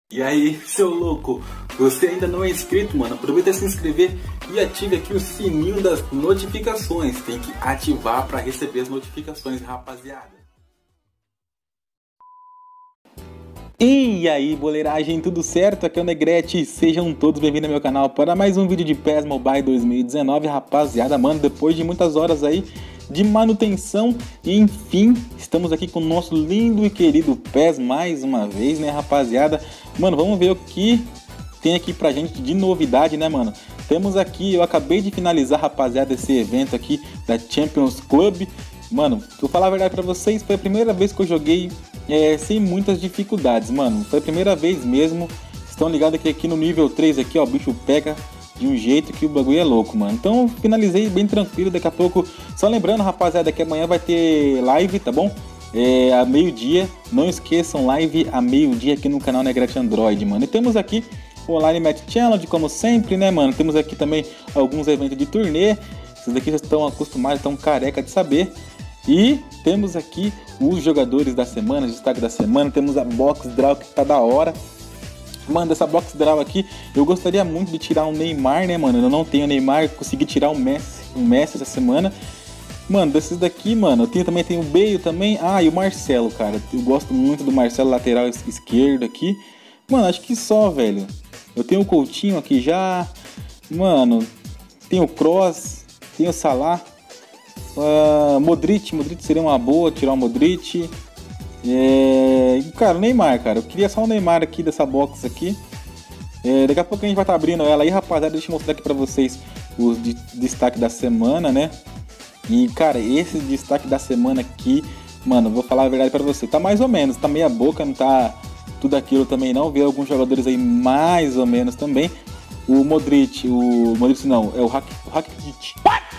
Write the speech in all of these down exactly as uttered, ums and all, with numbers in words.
E aí, seu louco, você ainda não é inscrito, mano? Aproveita se inscrever e ative aqui o sininho das notificações. Tem que ativar para receber as notificações, rapaziada. E aí, boleiragem, tudo certo? Aqui é o Negrete, sejam todos bem-vindos ao meu canal para mais um vídeo de P E S Mobile dois mil e dezenove, rapaziada. Mano, depois de muitas horas aí de manutenção, e enfim, estamos aqui com o nosso lindo e querido P E S mais uma vez, né, rapaziada? Mano, vamos ver o que tem aqui pra gente de novidade, né, mano? Temos aqui, eu acabei de finalizar, rapaziada, esse evento aqui da Champions Club. Mano, vou falar a verdade pra vocês, foi a primeira vez que eu joguei é, sem muitas dificuldades, mano. Foi a primeira vez mesmo. Estão ligados que aqui no nível três aqui, ó, o bicho pega de um jeito que o bagulho é louco, mano. Então finalizei bem tranquilo, daqui a pouco. Só lembrando, rapaziada, que amanhã vai ter live, tá bom? É, a meio-dia. Não esqueçam, live a meio-dia aqui no canal Negrete Android, mano. E temos aqui o Online Match Challenge, como sempre, né, mano? Temos aqui também alguns eventos de turnê. Vocês aqui já estão acostumados, estão careca de saber. E temos aqui os jogadores da semana, destaque da semana. Temos a Box Draw que tá da hora. Mano, dessa Box Draw aqui, eu gostaria muito de tirar um Neymar, né, mano? Eu não tenho Neymar, consegui tirar um Messi, um Messi essa semana. Mano, desses daqui, mano, eu tenho, também tenho o Bale também. Ah, e o Marcelo, cara. Eu gosto muito do Marcelo, lateral esquerdo aqui. Mano, acho que só, velho. Eu tenho o Coutinho aqui já. Mano, tenho o Kroos, tenho o Salah. Uh, Modric, Modric seria uma boa, tirar o Modric. É... Cara, o Neymar, cara. Eu queria só o Neymar aqui dessa box aqui. É... Daqui a pouco a gente vai estar tá abrindo ela aí, rapaziada. Deixa eu mostrar aqui pra vocês os de... destaque da semana, né? E, cara, esse destaque da semana aqui, mano, vou falar a verdade pra você. Tá mais ou menos, tá meia boca, não tá tudo aquilo também não. Vi alguns jogadores aí mais ou menos também. O Modric, o Modric não, é o Rakitic.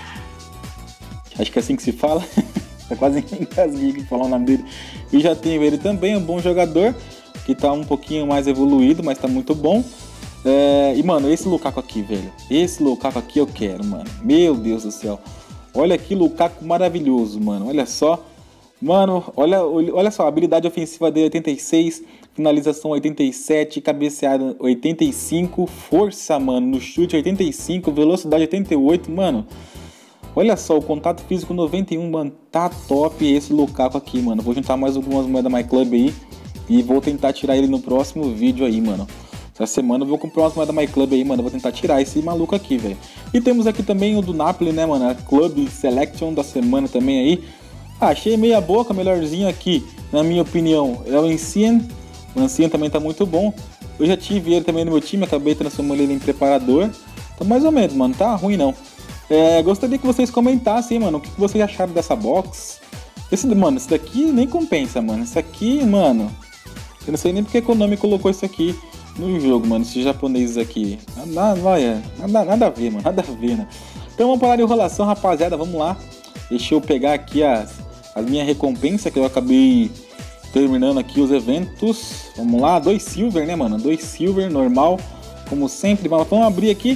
Acho que é assim que se fala. Tá quase engasguei falar o nome dele. E já tenho ele também, um bom jogador. Que tá um pouquinho mais evoluído, mas tá muito bom. É... E, mano, esse Lukaku aqui, velho. Esse Lukaku aqui eu quero, mano. Meu Deus do céu. Olha que Lukaku maravilhoso, mano. Olha só. Mano, olha, olha só. Habilidade ofensiva dele oitenta e seis. Finalização oitenta e sete. Cabeceada oitenta e cinco. Força, mano. No chute oitenta e cinco. Velocidade oitenta e oito, mano. Olha só, o contato físico noventa e um, mano, tá top esse Lukaku aqui, mano. Vou juntar mais algumas moedas My Club aí e vou tentar tirar ele no próximo vídeo aí, mano. Essa semana eu vou comprar umas moedas My Club aí, mano. Vou tentar tirar esse maluco aqui, velho. E temos aqui também o do Napoli, né, mano? A Club Selection da semana também aí. Ah, achei meia boca, melhorzinho aqui, na minha opinião, é o Ancien. O Ancien também tá muito bom. Eu já tive ele também no meu time, acabei transformando ele em preparador. Tá mais ou menos, mano, tá ruim não. É, gostaria que vocês comentassem, mano, o que vocês acharam dessa box. Esse, mano, esse daqui nem compensa, mano. Esse aqui, mano, eu não sei nem porque a Konami colocou isso aqui no jogo, mano. Esses japoneses aqui. Nada, nada, nada, nada a ver, mano. Nada a ver, né? Então vamos parar de enrolação, rapaziada. Vamos lá. Deixa eu pegar aqui as, as minhas recompensas que eu acabei terminando aqui os eventos. Vamos lá. Dois silver, né, mano? Dois silver, normal. Como sempre. Vamos abrir aqui.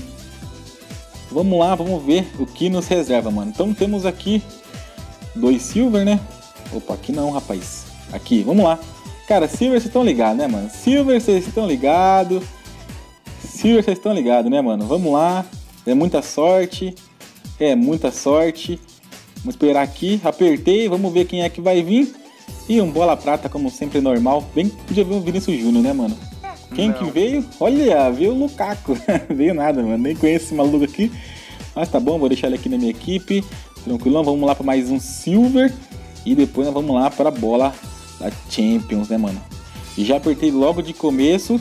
Vamos lá, vamos ver o que nos reserva, mano. Então temos aqui dois silver, né? Opa, aqui não, rapaz. Aqui, vamos lá. Cara, silver vocês estão ligados, né, mano? Silver vocês estão ligados. Silver vocês estão ligados, né, mano? Vamos lá. É muita sorte. É muita sorte. Vamos esperar aqui. Apertei, vamos ver quem é que vai vir. E um bola prata, como sempre, normal. Bem que podia ver o Vinícius Júnior, né, mano? Quem não. Que veio? Olha, veio o Lukaku. Veio nada, mano. Nem conheço esse maluco aqui. Mas tá bom, vou deixar ele aqui na minha equipe. Tranquilão, vamos lá para mais um Silver. E depois nós vamos lá para a bola da Champions, né, mano? E já apertei logo de começo.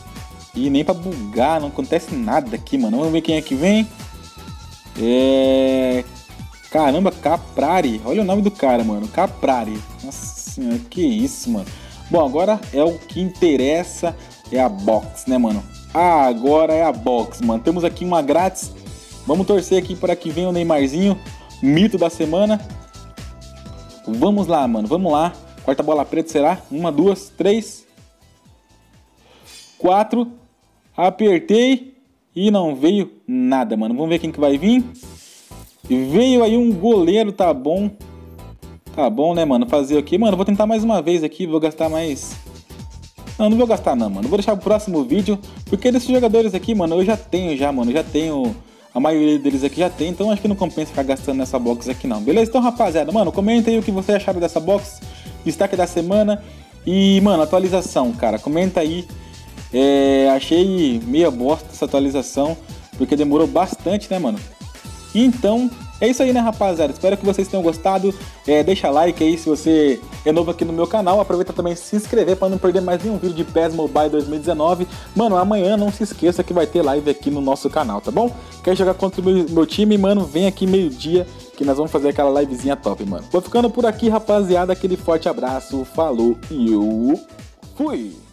E nem para bugar, não acontece nada aqui, mano. Vamos ver quem é que vem. É... Caramba, Caprari. Olha o nome do cara, mano. Caprari. Nossa senhora, que isso, mano. Bom, agora é o que interessa. É a box, né, mano? Ah, agora é a box, mano. Temos aqui uma grátis. Vamos torcer aqui para que venha o Neymarzinho, mito da semana. Vamos lá, mano. Vamos lá. Quarta bola preta será? Uma, duas, três. Quatro. Apertei. E não veio nada, mano. Vamos ver quem que vai vir. Veio aí um goleiro, tá bom. Tá bom, né, mano? Fazer o quê? Mano, vou tentar mais uma vez aqui. Vou gastar mais... Não, não vou gastar não, mano. Vou deixar pro próximo vídeo, porque desses jogadores aqui, mano, eu já tenho já, mano. Eu já tenho... A maioria deles aqui já tem, então acho que não compensa ficar gastando nessa box aqui não. Beleza? Então, rapaziada, mano, comenta aí o que vocês acharam dessa box. Destaque da semana. E, mano, atualização, cara. Comenta aí. É, achei meia bosta essa atualização, porque demorou bastante, né, mano? Então... É isso aí, né, rapaziada? Espero que vocês tenham gostado. É, deixa like aí se você é novo aqui no meu canal. Aproveita também e se inscrever para não perder mais nenhum vídeo de P E S Mobile dois mil e dezenove. Mano, amanhã não se esqueça que vai ter live aqui no nosso canal, tá bom? Quer jogar contra o meu, meu time? Mano, vem aqui meio-dia que nós vamos fazer aquela livezinha top, mano. Vou ficando por aqui, rapaziada. Aquele forte abraço. Falou e eu fui!